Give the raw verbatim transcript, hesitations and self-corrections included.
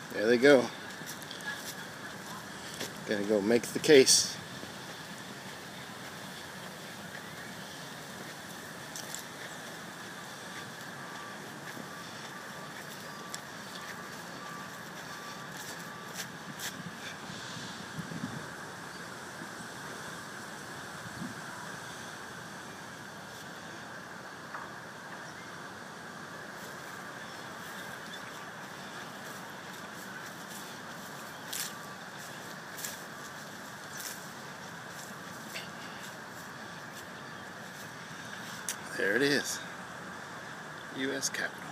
There they go. Gonna go make the case. There it is, U S Capitol.